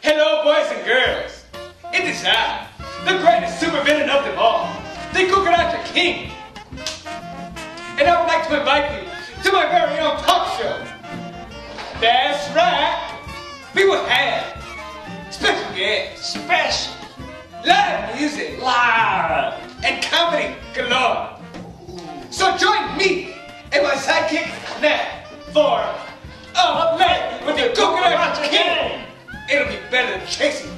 Hello, boys and girls. It is I, the greatest supervillain of them all, the Kukaracha King. And I would like to invite you to my very own talk show. That's right. We will have special guests, live music, and comedy galore. So join me and my sidekick Gnat for Up Late with the Kukaracha King. It'll be better than chasing